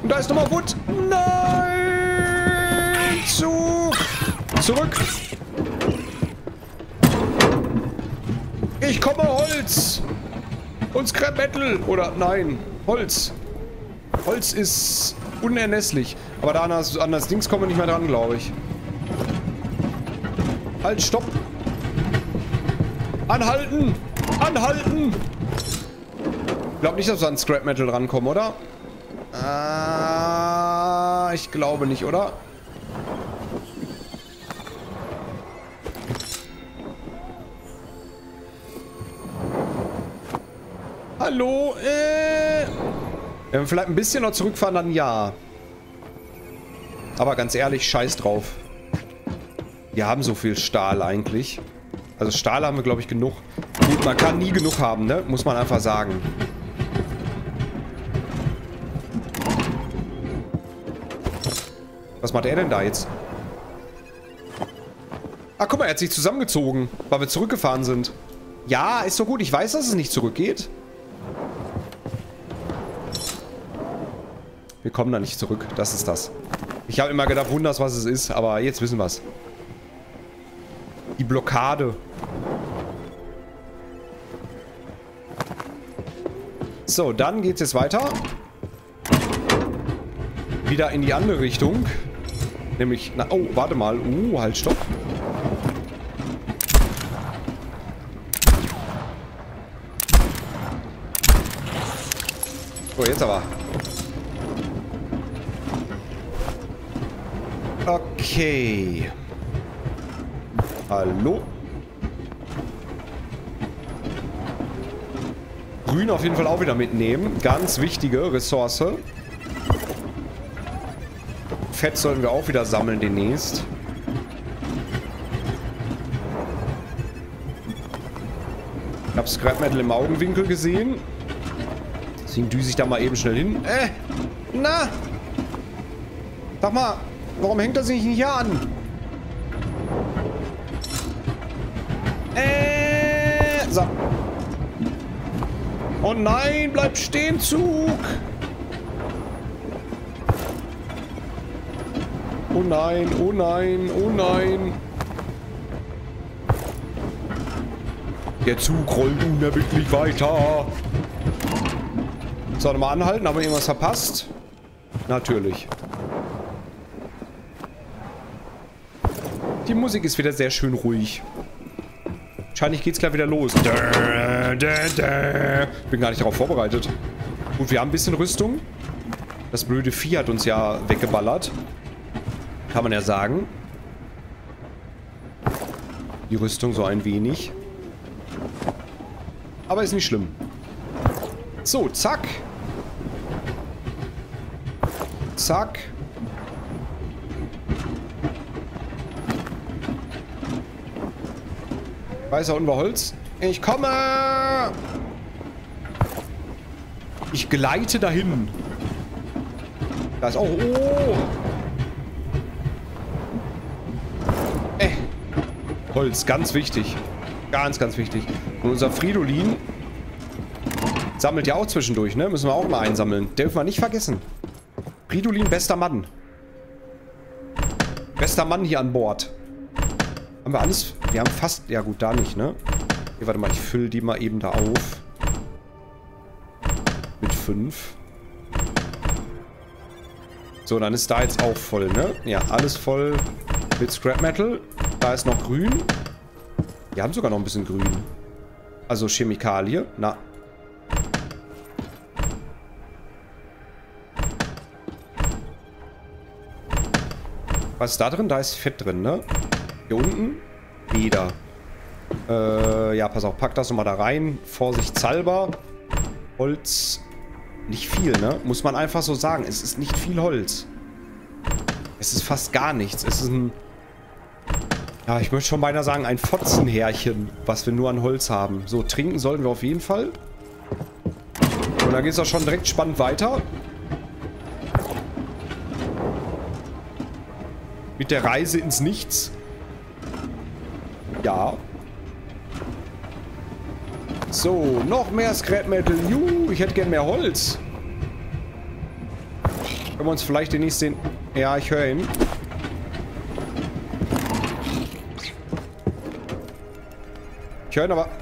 Und da ist nochmal Wood. Nein! Zurück. Ich komme, Holz. Und Scrap Metal. Oder nein, Holz. Holz ist unermesslich. Aber da an das Dings kommen wir nicht mehr dran, glaube ich. Halt, stopp. Anhalten. Anhalten. Ich glaube nicht, dass wir an Scrap Metal rankommen, oder? Ich glaube nicht, oder? Hallo? Wenn wir vielleicht ein bisschen noch zurückfahren, dann ja. Aber ganz ehrlich, scheiß drauf. Wir haben so viel Stahl eigentlich. Also Stahl haben wir, glaube ich, genug. Gut, man kann nie genug haben, ne? Muss man einfach sagen. Was macht er denn da jetzt? Ah, guck mal, er hat sich zusammengezogen, weil wir zurückgefahren sind. Ja, ist doch gut. Ich weiß, dass es nicht zurückgeht. Wir kommen da nicht zurück. Das ist das. Ich habe immer gedacht, wunders, was es ist, aber jetzt wissen wir es. Die Blockade. So, dann geht es jetzt weiter. Wieder in die andere Richtung. Nämlich, na, oh, warte mal. Halt, stopp. So, jetzt aber. Okay. Hallo? Grün auf jeden Fall auch wieder mitnehmen. Ganz wichtige Ressource. Fett sollten wir auch wieder sammeln demnächst. Ich habe Scrap Metal im Augenwinkel gesehen. Deswegen düse ich da mal eben schnell hin. Na! Sag mal, warum hängt das sich nicht hier an? So. Oh nein, bleib stehen, Zug! Oh nein, oh nein, oh nein. Der Zug rollt unerbittlich weiter. So, nochmal anhalten. Haben wir irgendwas verpasst? Natürlich. Die Musik ist wieder sehr schön ruhig. Wahrscheinlich geht's gleich wieder los. Bin gar nicht darauf vorbereitet. Gut, wir haben ein bisschen Rüstung. Das blöde Vieh hat uns ja weggeballert. Kann man ja sagen. Die Rüstung so ein wenig. Aber ist nicht schlimm. So, zack. Zack. Weißer Unbeholz. Ich komme! Ich gleite dahin. Da ist auch... Oh! Holz, ganz wichtig. Ganz, ganz wichtig. Und unser Fridolin sammelt ja auch zwischendurch, ne? Müssen wir auch mal einsammeln. Dürfen wir nicht vergessen. Fridolin, bester Mann. Bester Mann hier an Bord. Haben wir alles? Wir haben fast... Ja gut, da nicht, ne? Hier, warte mal, ich fülle die mal eben da auf. Mit 5. So, dann ist da jetzt auch voll, ne? Ja, alles voll mit Scrap Metal. Da ist noch grün. Wir haben sogar noch ein bisschen grün. Also Chemikalie. Na. Was ist da drin? Da ist Fett drin, ne? Hier unten. Leder. Ja, pass auf. Pack das nochmal da rein. Vorsichtshalber. Holz. Nicht viel, ne? Muss man einfach so sagen. Es ist nicht viel Holz. Es ist fast gar nichts. Es ist ein... Ja, ich möchte schon beinahe sagen, ein Fotzenhärchen, was wir nur an Holz haben. So, trinken sollten wir auf jeden Fall. Und dann geht es auch schon direkt spannend weiter. Mit der Reise ins Nichts. Ja. So, noch mehr Scrap Metal. Juhu, ich hätte gern mehr Holz. Können wir uns vielleicht den nächsten... Ja, ich höre ihn. Ich höre ihn aber...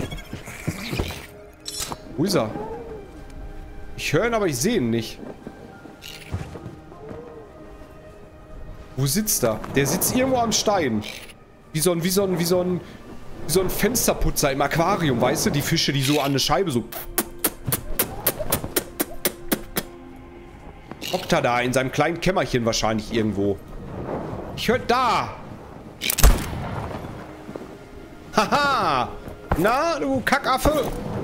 Wo ist er? Ich höre ihn, aber ich sehe ihn nicht. Wo sitzt er? Der sitzt irgendwo am Stein. Wie so ein Fensterputzer im Aquarium, weißt du? Die Fische, die so an eine Scheibe so... Hockt er da in seinem kleinen Kämmerchen wahrscheinlich irgendwo. Ich höre da. Haha. Na, du Kackaffe.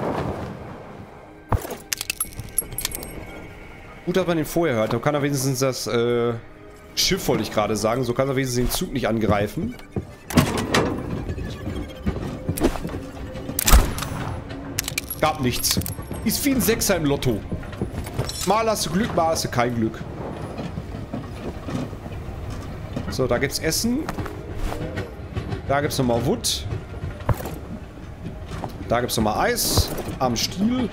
Gut, dass man den vorher hört. Dann kann er wenigstens das Schiff, wollte ich gerade sagen. So kann er wenigstens den Zug nicht angreifen. Gab nichts. Ist wie ein Sechser im Lotto. Mal hast du Glück, mal hast du kein Glück. So, da gibt's Essen. Da gibt's nochmal Wood. Da gibt's nochmal Eis. Am Stiel.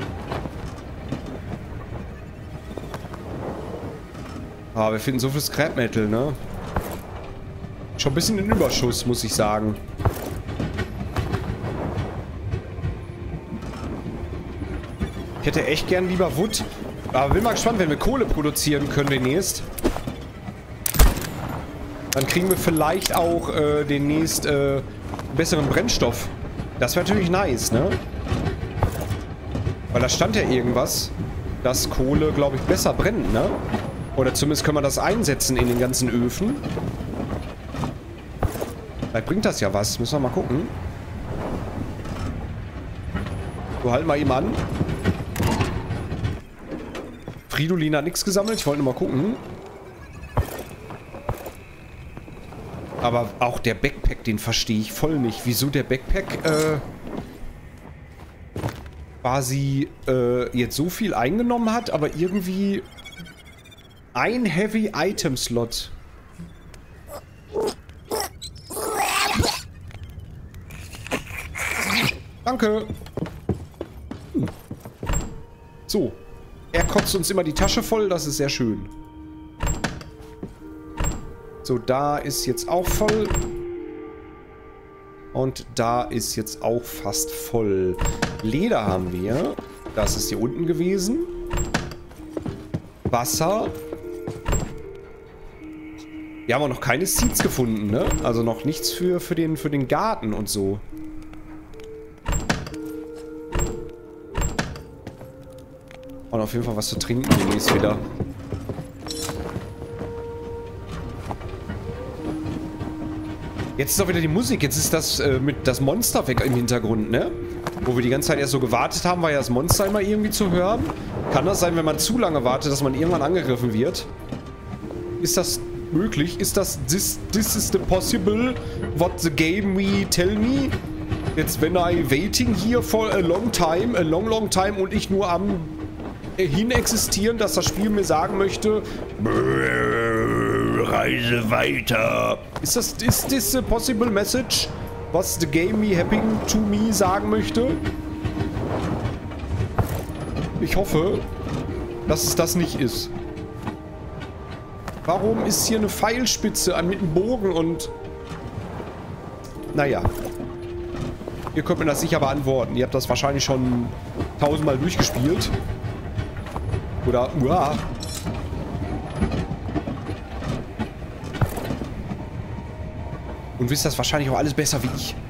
Ah, wir finden so viel Scrap Metal, ne? Schon ein bisschen in Überschuss, muss ich sagen. Ich hätte echt gern lieber Wood. Aber bin mal gespannt, wenn wir Kohle produzieren können demnächst. Dann kriegen wir vielleicht auch demnächst besseren Brennstoff. Das wäre natürlich nice, ne? Weil da stand ja irgendwas, dass Kohle, glaube ich, besser brennt, ne? Oder zumindest können wir das einsetzen in den ganzen Öfen. Vielleicht bringt das ja was. Müssen wir mal gucken. So, halt mal eben an. Fridolin hat nichts gesammelt. Ich wollte nur mal gucken. Aber auch der Backpack, den verstehe ich voll nicht. Wieso der Backpack quasi jetzt so viel eingenommen hat, aber irgendwie ein Heavy Item Slot. Danke. So. Er kotzt uns immer die Tasche voll, das ist sehr schön. So, da ist jetzt auch voll. Und da ist jetzt auch fast voll. Leder haben wir. Das ist hier unten gewesen. Wasser. Wir haben auch noch keine Seeds gefunden, ne? Also noch nichts für den Garten und so. Und auf jeden Fall was zu trinken demnächst wieder. Jetzt ist auch wieder die Musik. Jetzt ist das mit das Monster weg im Hintergrund, ne? Wo wir die ganze Zeit erst so gewartet haben, war ja das Monster immer irgendwie zu hören. Kann das sein, wenn man zu lange wartet, dass man irgendwann angegriffen wird? Ist das möglich? Ist das this is the possible what the game we tell me? Jetzt when I waiting here for a long time und ich nur am hin existieren, dass das Spiel mir sagen möchte, reise weiter. Ist this a possible message, was the game me happening to me sagen möchte? Ich hoffe, dass es das nicht ist. Warum ist hier eine Pfeilspitze mit einem Bogen und... Naja. Ihr könnt mir das sicher beantworten. Ihr habt das wahrscheinlich schon 1000-mal durchgespielt. Oder... Uah. Und wisst das wahrscheinlich auch alles besser wie ich.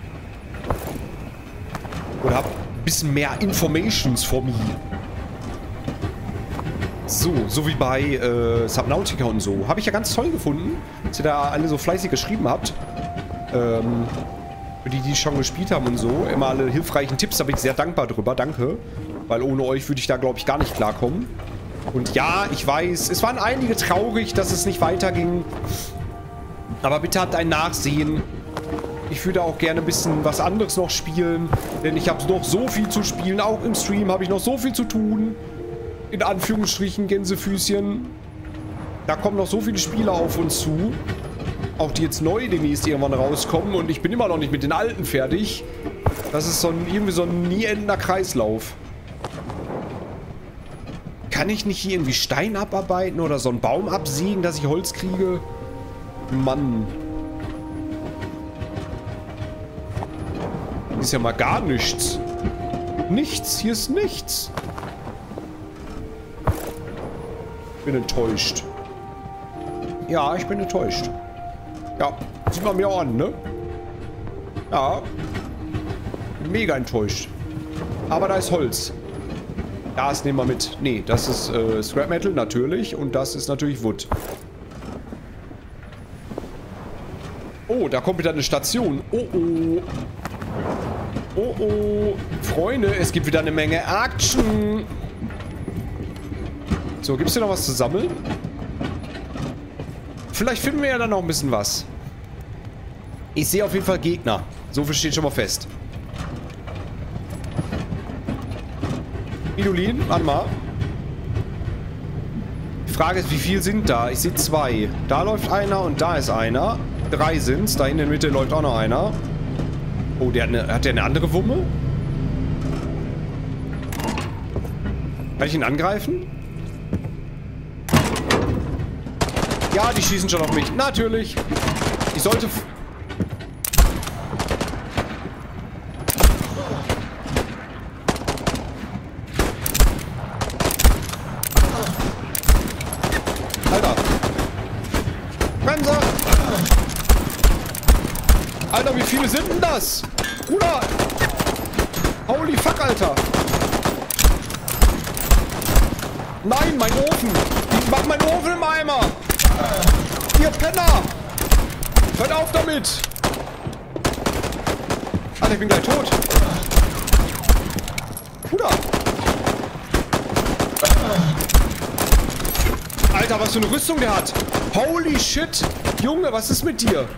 Oder habt ein bisschen mehr Informations for me. So wie bei Subnautica und so. Habe ich ja ganz toll gefunden, dass ihr da alle so fleißig geschrieben habt. Für die schon gespielt haben und so. Immer alle hilfreichen Tipps, da bin ich sehr dankbar drüber. Danke. Weil ohne euch würde ich da, glaube ich, gar nicht klarkommen. Und ja, ich weiß, es waren einige traurig, dass es nicht weiterging. Aber bitte habt ein Nachsehen. Ich würde auch gerne ein bisschen was anderes noch spielen. Denn ich habe noch so viel zu spielen. Auch im Stream habe ich noch so viel zu tun. In Anführungsstrichen, Gänsefüßchen. Da kommen noch so viele Spiele auf uns zu. Auch die jetzt neu demnächst irgendwann rauskommen. Und ich bin immer noch nicht mit den alten fertig. Das ist irgendwie so ein nie endender Kreislauf. Kann ich nicht hier irgendwie Stein abarbeiten oder so einen Baum absägen, dass ich Holz kriege? Mann. Hier ist ja mal gar nichts. Nichts, hier ist nichts. Ich bin enttäuscht. Ja, ich bin enttäuscht. Ja, sieht man mir auch an, ne? Ja. Mega enttäuscht. Aber da ist Holz. Das nehmen wir mit. Nee, das ist Scrap Metal, natürlich. Und das ist natürlich Wood. Oh, da kommt wieder eine Station. Oh, oh. Oh, oh. Freunde, es gibt wieder eine Menge Action. So, gibt es hier noch was zu sammeln? Vielleicht finden wir ja dann noch ein bisschen was. Ich sehe auf jeden Fall Gegner. So viel steht schon mal fest. Idolin, warte mal. Die Frage ist, wie viel sind da? Ich sehe 2. Da läuft einer und da ist einer. 3 sind's. Da in der Mitte läuft auch noch einer. Oh, hat der eine andere Wumme? Kann ich ihn angreifen? Ja, die schießen schon auf mich. Natürlich. Ich sollte... Alter. Bremse. Alter, wie viele sind denn das? Bruder. Holy fuck, Alter. Nein, mein Ofen. Ich mach meinen Ofen im Eimer. Ihr Penner. Hört auf damit. Alter, ich bin gleich tot. Bruder. Alter, was für eine Rüstung der hat. Holy shit. Junge, was ist mit dir?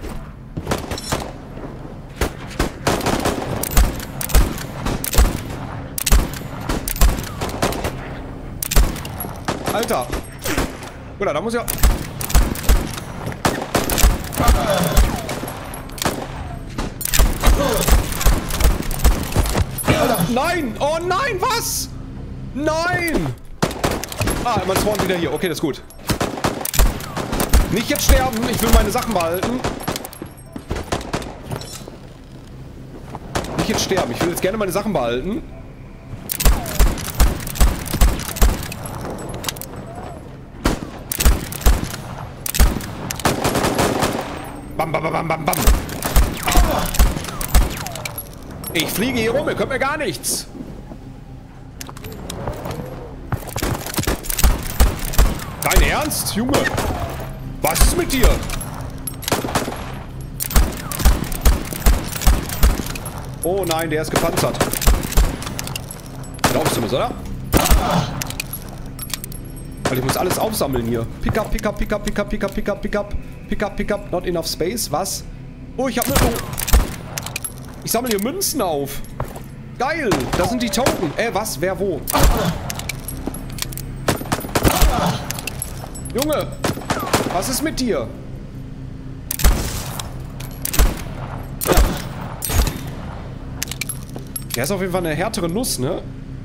Alter. Oder da muss ja... Alter, nein! Oh nein, was? Nein! Ah, man spawnt wieder hier. Okay, das ist gut. Nicht jetzt sterben. Ich will meine Sachen behalten. Nicht jetzt sterben. Ich will jetzt gerne meine Sachen behalten. Bam, bam, bam, bam, bam. Ich fliege hier rum, ihr könnt mir gar nichts. Dein Ernst, Junge? Was ist mit dir? Oh nein, der ist gepanzert. Glaubst du mir, oder? Weil ich muss alles aufsammeln hier. Pick up, pick up, pick up, pick up, pick up, pick up, pick up. Pick up, pick up, not enough space. Was? Oh, ich hab ne... Oh. Ich sammle hier Münzen auf. Geil. Das sind die Token. Was? Wer wo? Junge. Was ist mit dir? Der ist auf jeden Fall eine härtere Nuss, ne?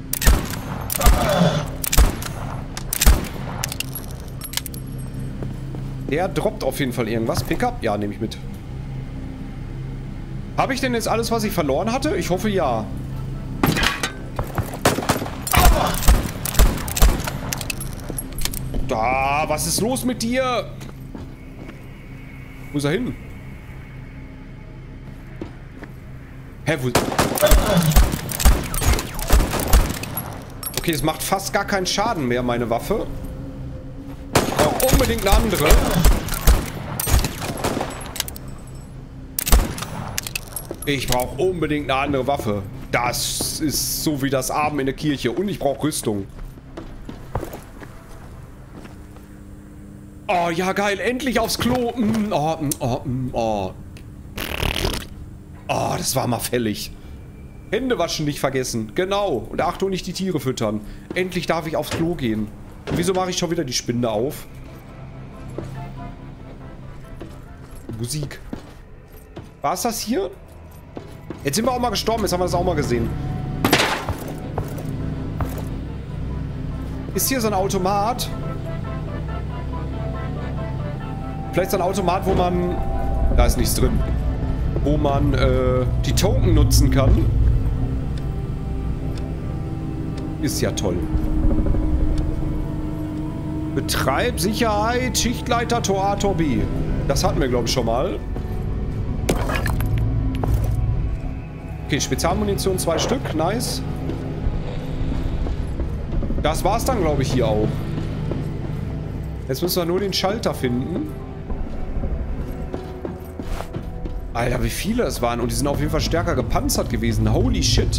Der droppt auf jeden Fall irgendwas. Pickup? Ja, nehme ich mit. Habe ich denn jetzt alles, was ich verloren hatte? Ich hoffe, ja. Da, was ist los mit dir? Wo ist er hin? Hä, wo... Okay, das macht fast gar keinen Schaden mehr, meine Waffe. Ich brauche unbedingt eine andere. Ich brauche unbedingt eine andere Waffe. Das ist so wie das Abend in der Kirche. Und ich brauche Rüstung. Oh, ja geil. Endlich aufs Klo. Oh, das war mal fällig. Hände waschen nicht vergessen. Genau. Und Achtung, nicht die Tiere füttern. Endlich darf ich aufs Klo gehen. Und wieso mache ich schon wieder die Spinde auf? Musik. War es das hier? Jetzt sind wir auch mal gestorben. Jetzt haben wir das auch mal gesehen. Ist hier so ein Automat? Vielleicht so ein Automat, wo man... Da ist nichts drin. Wo man die Token nutzen kann. Ist ja toll. Betreib, Sicherheit, Schichtleiter, Tor A, Tor B. Das hatten wir, glaube ich, schon mal. Okay, Spezialmunition 2 Stück. Nice. Das war's dann, glaube ich, hier auch. Jetzt müssen wir nur den Schalter finden. Alter, wie viele es waren. Und die sind auf jeden Fall stärker gepanzert gewesen. Holy shit.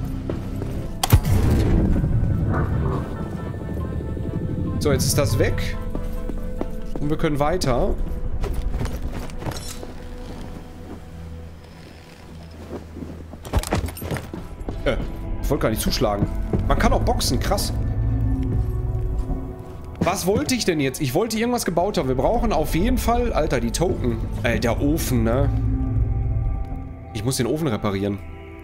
So, jetzt ist das weg. Und wir können weiter. Ich wollte gar nicht zuschlagen. Man kann auch boxen, krass. Was wollte ich denn jetzt? Ich wollte irgendwas gebaut haben. Wir brauchen auf jeden Fall... Alter, die Token. Der Ofen, ne? Ich muss den Ofen reparieren.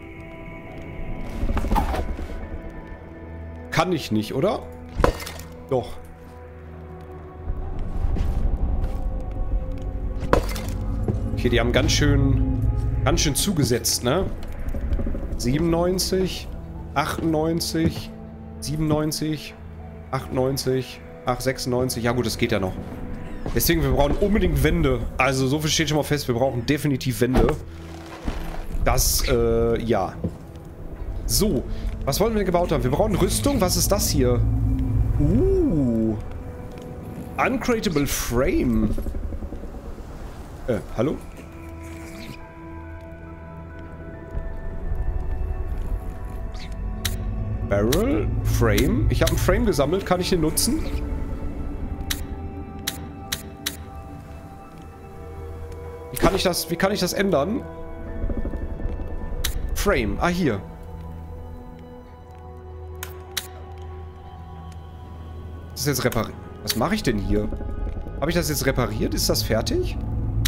Kann ich nicht, oder? Doch. Okay, die haben ganz schön zugesetzt, ne? 97, 98, 97, 98, 96. Ja gut, das geht ja noch. Deswegen, wir brauchen unbedingt Wände. Also so viel steht schon mal fest, wir brauchen definitiv Wände. Das, ja. So, was wollten wir gebaut haben? Wir brauchen Rüstung. Was ist das hier? Uncratable Frame. Hallo? Barrel, Frame. Ich habe einen Frame gesammelt. Kann ich den nutzen? Wie kann ich das ändern? Frame. Ah, hier. Das ist jetzt repariert. Was mache ich denn hier? Habe ich das jetzt repariert? Ist das fertig?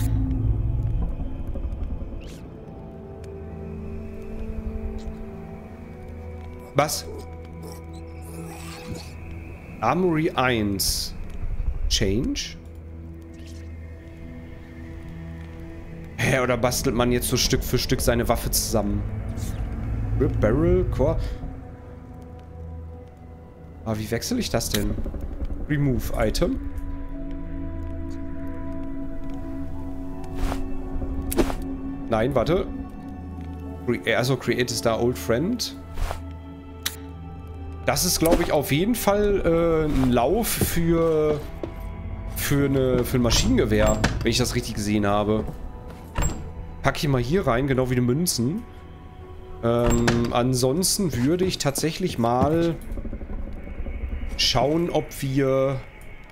Was? Armory 1. Change? Hä, oder bastelt man jetzt so Stück für Stück seine Waffe zusammen? Rip, Barrel, Core. Aber wie wechsle ich das denn? Remove Item. Nein, warte. Also Create Star Old Friend. Das ist, glaube ich, auf jeden Fall ein Lauf für ein Maschinengewehr, wenn ich das richtig gesehen habe. Pack ich mal hier rein, genau wie die Münzen. Ansonsten würde ich tatsächlich mal schauen, ob wir...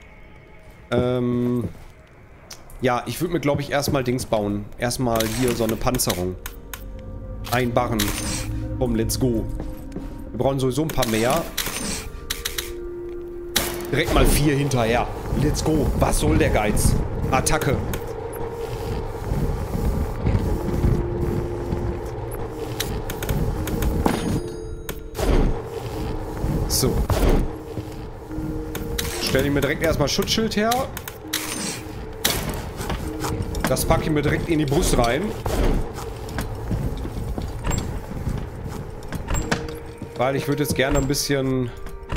ja, ich würde mir, glaube ich, erstmal Dings bauen. Erstmal hier so eine Panzerung. Ein Barren. Komm, let's go. Wir brauchen sowieso ein paar mehr. Direkt mal 4 hinterher. Let's go. Was soll der Geiz? Attacke. So. Stelle ich mir direkt erstmal Schutzschild her. Das packe ich mir direkt in die Brust rein. Weil ich würde jetzt gerne ein bisschen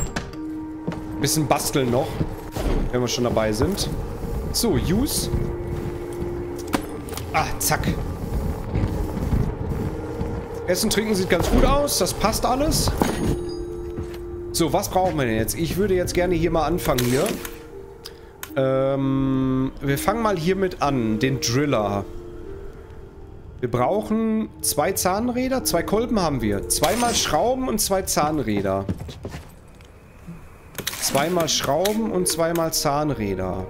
basteln noch, wenn wir schon dabei sind. So, use. Ah, zack. Essen, Trinken sieht ganz gut aus. Das passt alles. So, was brauchen wir denn jetzt? Ich würde jetzt gerne hier mal anfangen hier. Wir fangen mal hiermit an. Den Driller. Wir brauchen 2 Zahnräder. 2 Kolben haben wir. 2 Schrauben und 2 Zahnräder. 2 Schrauben und 2 Zahnräder.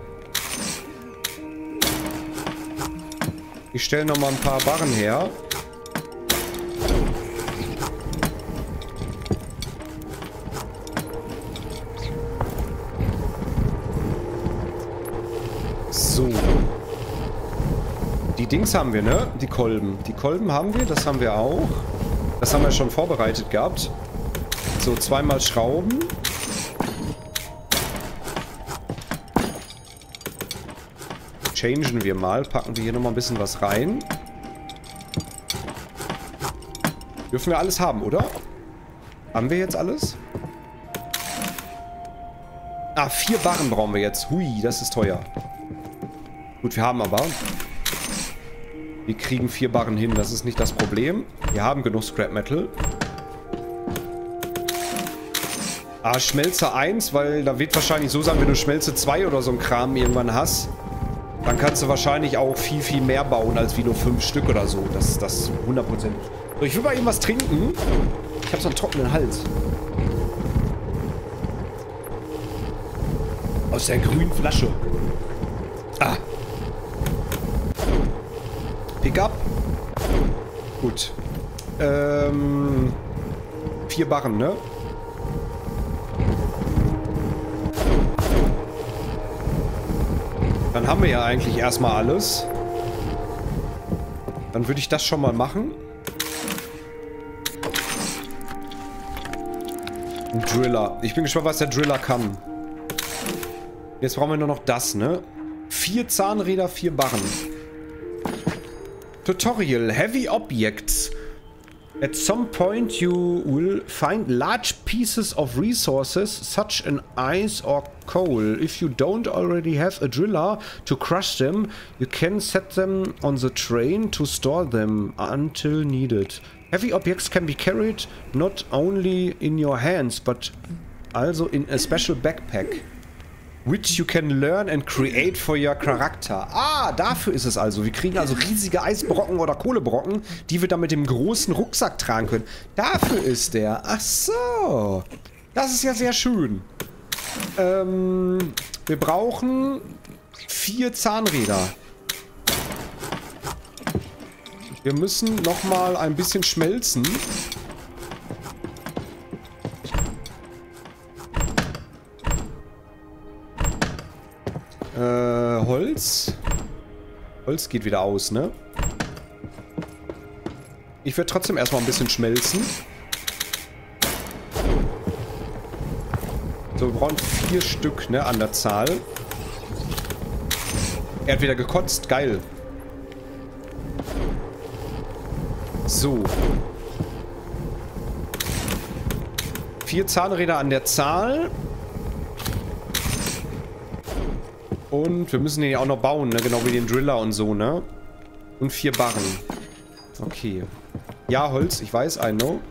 Ich stelle nochmal ein paar Barren her. So. Die Dings haben wir, ne? Die Kolben. Die Kolben haben wir, das haben wir auch. Das haben wir schon vorbereitet gehabt. So, 2 Schrauben. Changen wir mal. Packen wir hier nochmal ein bisschen was rein. Dürfen wir alles haben, oder? Haben wir jetzt alles? Ah, 4 Barren brauchen wir jetzt. Hui, das ist teuer. Gut, wir haben aber... Wir kriegen 4 Barren hin, das ist nicht das Problem. Wir haben genug Scrap Metal. Ah, Schmelze 1, weil da wird wahrscheinlich so sein, wenn du Schmelze 2 oder so ein Kram irgendwann hast, dann kannst du wahrscheinlich auch viel, viel mehr bauen, als wie nur 5 Stück oder so. Das 100%. So, ich will mal eben was trinken. Ich habe so einen trockenen Hals. Aus der grünen Flasche. Ah. Pickup. Gut. 4 Barren, ne? Dann haben wir ja eigentlich erstmal alles. Dann würde ich das schon mal machen. Ein Driller. Ich bin gespannt, was der Driller kann. Jetzt brauchen wir nur noch das, ne? 4 Zahnräder, 4 Barren. Tutorial. Heavy Objects. At some point you will find large pieces of resources such as ice or coal. If you don't already have a driller to crush them, you can set them on the train to store them until needed. Heavy objects can be carried not only in your hands, but also in a special backpack, which you can learn and create for your character. Ah, dafür ist es also. Wir kriegen also riesige Eisbrocken oder Kohlebrocken, die wir dann mit dem großen Rucksack tragen können. Dafür ist der. Ach so. Das ist ja sehr schön. Wir brauchen 4 Zahnräder. Wir müssen nochmal ein bisschen schmelzen. Holz. Holz geht wieder aus, ne? Ich werde trotzdem erstmal ein bisschen schmelzen. So, wir brauchen 4 Stück, ne, an der Zahl. Er hat wieder gekotzt, geil. So. 4 Zahnräder an der Zahl. Und wir müssen den ja auch noch bauen, ne? Genau wie den Driller und so, ne? Und 4 Barren. Okay. Ja, Holz, ich weiß, I know.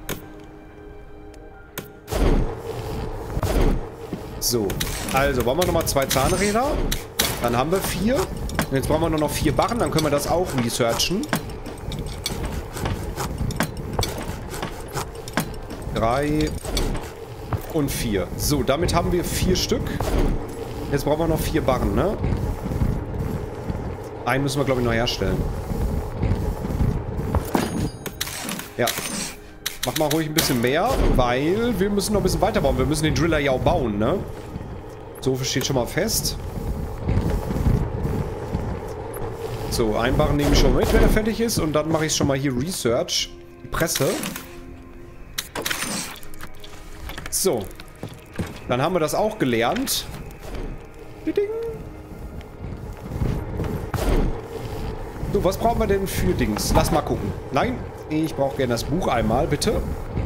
So. Also, brauchen wir nochmal 2 Zahnräder. Dann haben wir 4. Und jetzt brauchen wir nur noch 4 Barren, dann können wir das auch researchen. 3 und 4. So, damit haben wir 4 Stück. Jetzt brauchen wir noch 4 Barren, ne? Einen müssen wir, glaube ich, noch herstellen. Ja. Mach mal ruhig ein bisschen mehr, weil wir müssen noch ein bisschen weiterbauen. Wir müssen den Driller ja auch bauen, ne? So viel steht schon mal fest. So, einen Barren nehme ich schon mit, wenn er fertig ist. Und dann mache ich schon mal hier Research. Die Presse. So. Dann haben wir das auch gelernt. So, was brauchen wir denn für Dings? Lass mal gucken. Nein, ich brauche gerne das Buch einmal, bitte.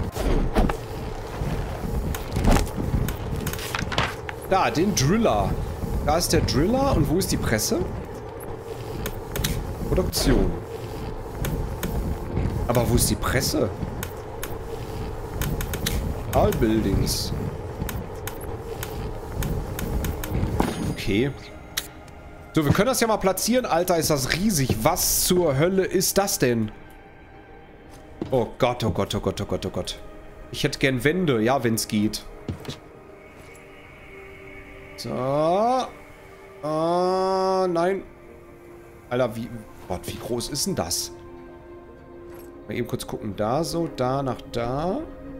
Da, den Driller. Da ist der Driller. Und wo ist die Presse? Produktion. Aber wo ist die Presse? All Buildings. Okay. So, wir können das ja mal platzieren. Alter, ist das riesig. Was zur Hölle ist das denn? Oh Gott, oh Gott, oh Gott, oh Gott, oh Gott. Ich hätte gern Wände. Ja, wenn es geht. So. Nein. Alter, wie... Gott, wie groß ist denn das? Mal eben kurz gucken. Da so, da nach da.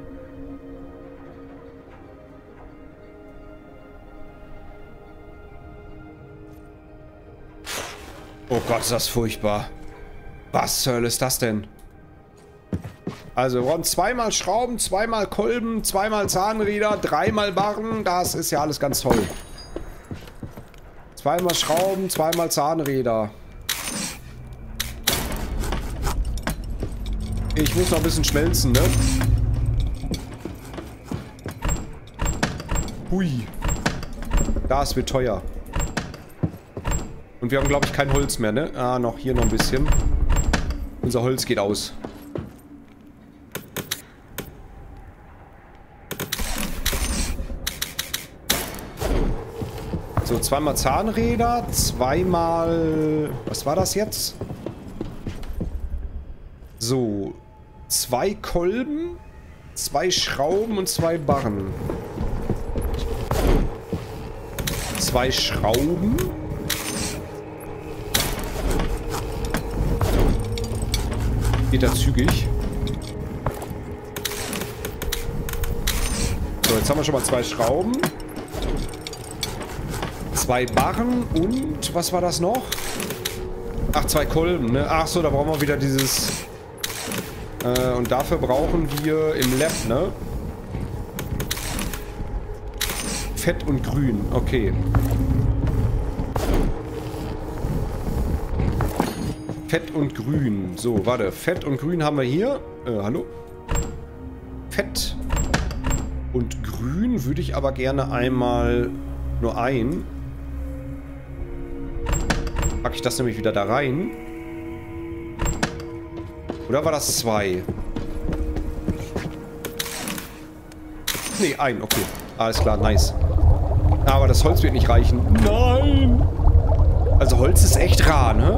Oh Gott, ist das furchtbar. Was zur Hölle ist das denn? Also, wir brauchen 2-mal Schrauben, 2-mal Kolben, 2-mal Zahnräder, 3-mal Barren. Das ist ja alles ganz toll. Zweimal Schrauben, zweimal Zahnräder. Ich muss noch ein bisschen schmelzen, ne? Hui. Das wird teuer. Und wir haben, glaube ich, kein Holz mehr, ne? Ah, noch hier noch ein bisschen. Unser Holz geht aus. So, zweimal Zahnräder, zweimal... Was war das jetzt? So, 2 Kolben, 2 Schrauben und 2 Barren. 2 Schrauben. Geht da zügig. So, jetzt haben wir schon mal 2 Schrauben. 2 Barren und... Was war das noch? Ach, 2 Kolben, ne? Ach so, da brauchen wir wieder dieses... und dafür brauchen wir im Lab, ne? Fett und grün, okay. Fett und grün. So, warte. Fett und grün haben wir hier. Hallo? Fett und grün würde ich aber gerne einmal nur ein. Packe ich das nämlich wieder da rein. Oder war das 2? Nee, ein, okay. Alles klar, nice. Aber das Holz wird nicht reichen. Nein! Also Holz ist echt rar, ne?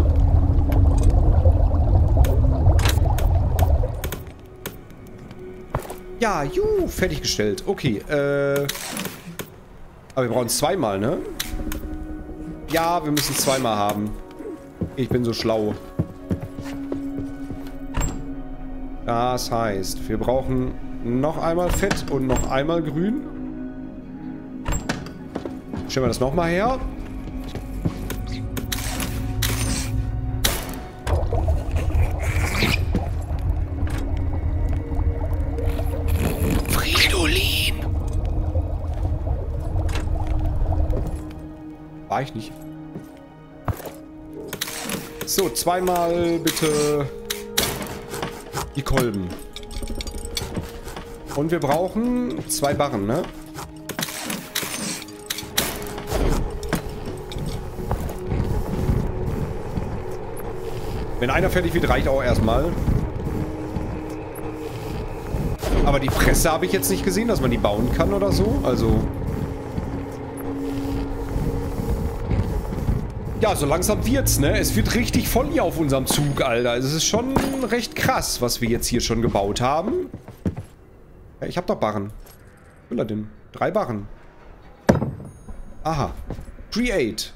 Ja, fertiggestellt. Okay, aber wir brauchen 2-mal, ne? Ja, wir müssen 2-mal haben. Ich bin so schlau. Das heißt, wir brauchen noch einmal Fett und noch einmal Grün. Stellen wir das nochmal her. Fridolin. War ich nicht. So, 2-mal bitte die Kolben. Und wir brauchen 2 Barren, ne? Wenn einer fertig wird, reicht auch erstmal. Aber die Presse habe ich jetzt nicht gesehen, dass man die bauen kann oder so. Also... Ja, so langsam wird's, ne? Es wird richtig voll hier auf unserem Zug, Alter. Es ist schon recht krass, was wir jetzt hier schon gebaut haben. Ja, ich hab doch Barren. Was will er denn? 3 Barren. Aha. Create.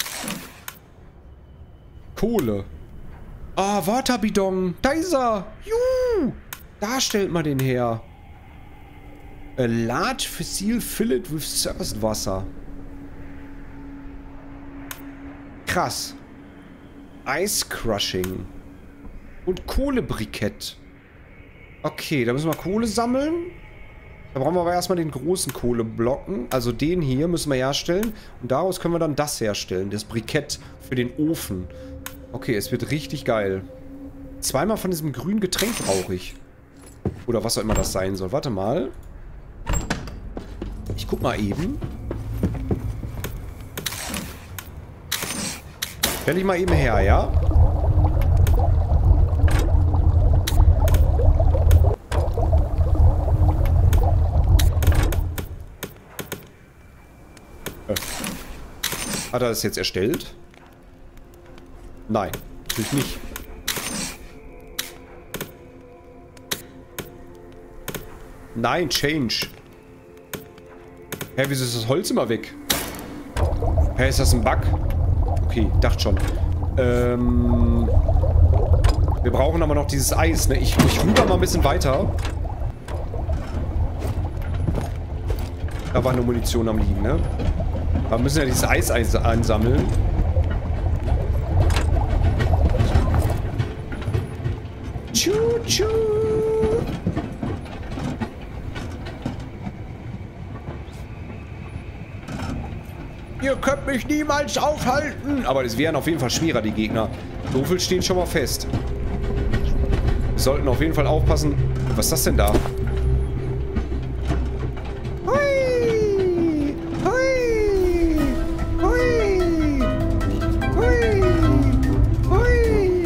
Kohle. Ah, Waterbidon. Da ist er. Juhu. Da stellt man den her. A large fossil filled with surface Wasser. Krass. Ice Crushing. Und Kohlebrikett. Okay, da müssen wir Kohle sammeln. Da brauchen wir aber erstmal den großen Kohleblocken. Also den hier müssen wir herstellen. Und daraus können wir dann das herstellen. Das Brikett für den Ofen. Okay, es wird richtig geil. 2-mal von diesem grünen Getränk brauche ich. Oder was auch immer das sein soll. Warte mal. Ich guck mal eben. Stell ich mal eben her, ja? Hat er das jetzt erstellt? Nein, natürlich nicht. Nein, Change. Hä, wieso ist das Holz immer weg? Hä, ist das ein Bug? Okay, dachte schon. Wir brauchen aber noch dieses Eis, ne? Ich rüber mal ein bisschen weiter. Da war eine Munition am Liegen, ne? Wir müssen ja dieses Eis einsammeln. Tschu-tschu. Ihr könnt mich niemals aufhalten. Aber es wären auf jeden Fall schwerer, die Gegner. So viel steht schon mal fest. Wir sollten auf jeden Fall aufpassen. Was ist das denn da? Hui! Hui! Hui! Hui! Hui!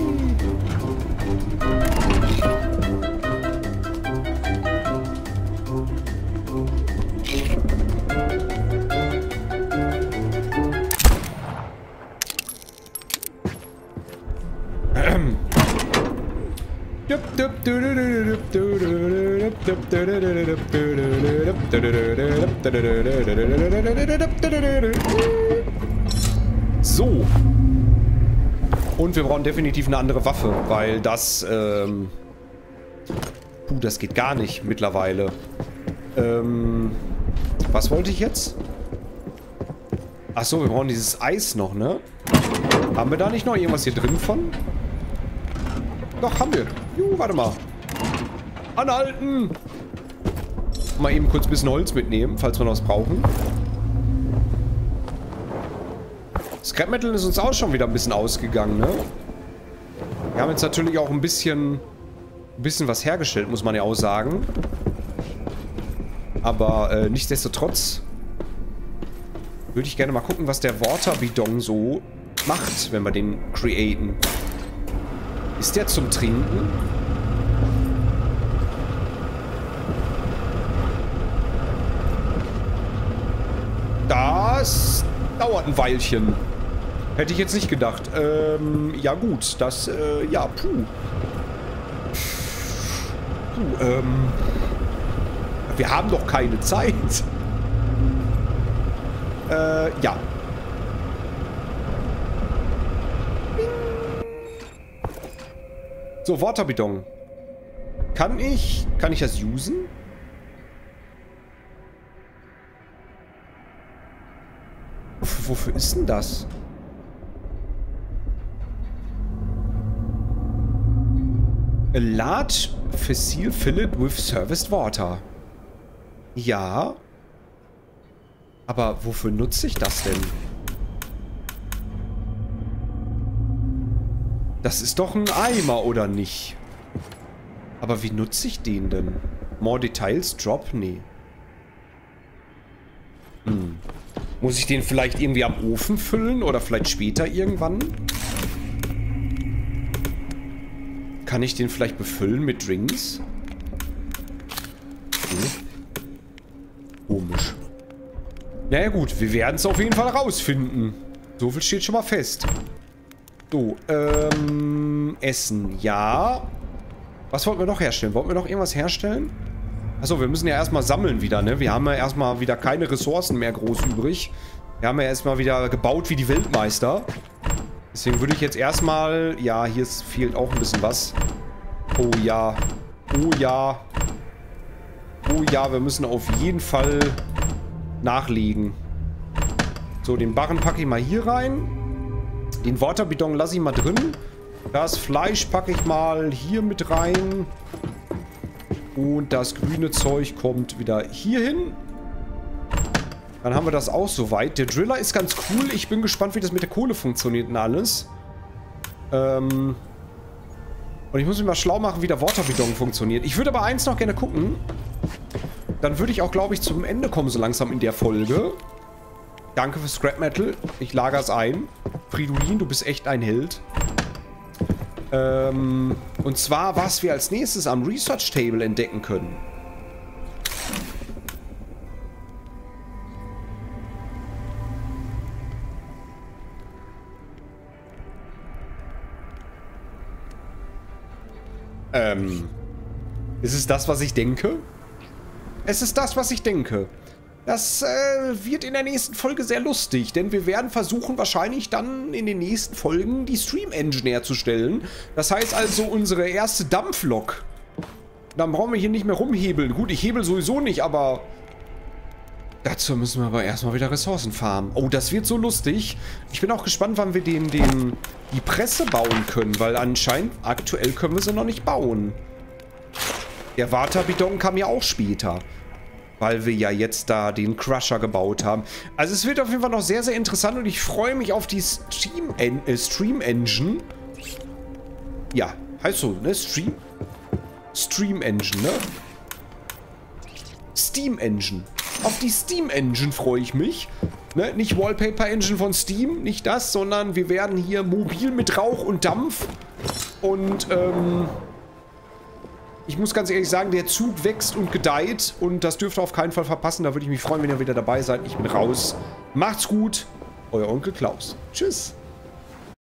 So. Und wir brauchen definitiv eine andere Waffe, weil das, das geht gar nicht mittlerweile. Was wollte ich jetzt? Achso, wir brauchen dieses Eis noch, ne? Haben wir da nicht noch irgendwas hier drin von? Doch, haben wir. Warte mal. Anhalten! Mal eben kurz ein bisschen Holz mitnehmen, falls wir noch was brauchen. Scrap Metal ist uns auch schon wieder ein bisschen ausgegangen, ne? Wir haben jetzt natürlich auch ein bisschen was hergestellt, muss man ja auch sagen. Aber nichtsdestotrotz würde ich gerne mal gucken, was der Waterbidon so macht, wenn wir den createn. Ist der zum Trinken? Das dauert ein Weilchen. Hätte ich jetzt nicht gedacht. Ja gut, das, ja, wir haben doch keine Zeit. Ja. So, Waterbidon. Kann ich das usen? Wofür ist denn das? A large facile filled with serviced water. Ja. Aber wofür nutze ich das denn? Das ist doch ein Eimer, oder nicht? Aber wie nutze ich den denn? More details drop? Nee. Muss ich den vielleicht irgendwie am Ofen füllen? Oder vielleicht später irgendwann? Kann ich den vielleicht befüllen mit Drinks? Komisch. Naja gut, wir werden es auf jeden Fall rausfinden. So viel steht schon mal fest. So, Essen, ja. Was wollten wir noch herstellen? Wollten wir noch irgendwas herstellen? Achso, wir müssen ja erstmal sammeln wieder, ne? Wir haben ja erstmal wieder keine Ressourcen mehr groß übrig. Wir haben ja erstmal wieder gebaut wie die Weltmeister. Deswegen würde ich jetzt erstmal... Ja, hier fehlt auch ein bisschen was. Oh ja. Oh ja. Oh ja, wir müssen auf jeden Fall nachlegen. So, den Barren packe ich mal hier rein. Den Waterbidon lasse ich mal drin. Das Fleisch packe ich mal hier mit rein. Und das grüne Zeug kommt wieder hier hin. Dann haben wir das auch soweit. Der Driller ist ganz cool. Ich bin gespannt, wie das mit der Kohle funktioniert und alles. Und ich muss mich mal schlau machen, wie der Waterbidon funktioniert. Ich würde aber eins noch gerne gucken. Dann würde ich auch, glaube ich, zum Ende kommen so langsam in der Folge. Danke für Scrap Metal. Ich lagere es ein. Fridolin, du bist echt ein Held. Und zwar, was wir als nächstes am Research Table entdecken können. Ist es das, was ich denke? Es ist das, was ich denke. Das wird in der nächsten Folge sehr lustig, denn wir werden versuchen, wahrscheinlich dann in den nächsten Folgen die Stream Engine herzustellen. Das heißt also unsere erste Dampflok. Dann brauchen wir hier nicht mehr rumhebeln. Gut, ich hebel sowieso nicht, aber dazu müssen wir aber erstmal wieder Ressourcen farmen. Oh, das wird so lustig. Ich bin auch gespannt, wann wir die Presse bauen können, weil anscheinend aktuell können wir sie noch nicht bauen. Der Waterbidon kam ja auch später. weil wir ja jetzt da den Crusher gebaut haben. Also es wird auf jeden Fall noch sehr, sehr interessant und ich freue mich auf die Stream Engine. Ja, heißt so, ne? Stream Engine, ne? Steam Engine. Auf die Steam Engine freue ich mich. Ne? Nicht Wallpaper Engine von Steam, nicht das, sondern wir werden hier mobil mit Rauch und Dampf. Und, ich muss ganz ehrlich sagen, der Zug wächst und gedeiht und das dürft ihr auf keinen Fall verpassen. Da würde ich mich freuen, wenn ihr wieder dabei seid. Ich bin raus. Macht's gut. Euer Onkel Klaus. Tschüss.